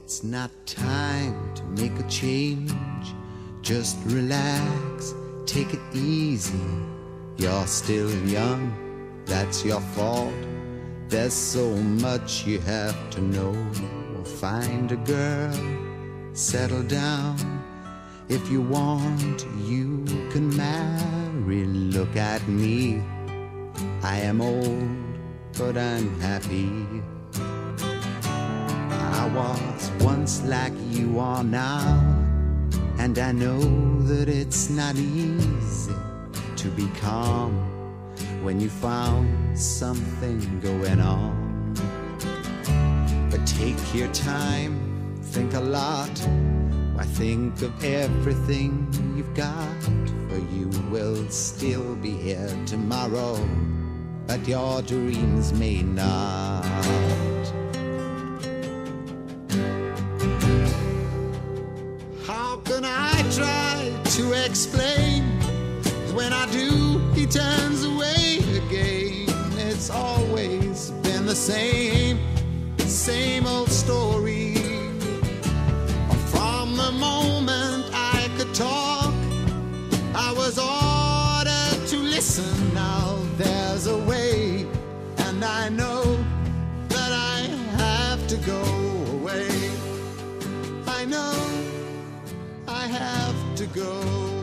It's not time to make a change. Just relax, take it easy. You're still young, that's your fault. There's so much you have to know. Find a girl, settle down. If you want, you can marry. Look at me, I am old, but I'm happy. I was once like you are now, and I know that it's not easy to be calm when you found something going on. But take your time, think a lot. Why, think of everything you've got, for you will still be here tomorrow, but your dreams may not. How can I try to explain? When I do, he turns away again. It's always been the same old story. From the moment I could talk, I was ordered to listen. Now there's a way, and I know that I have to go away. I know I have to go.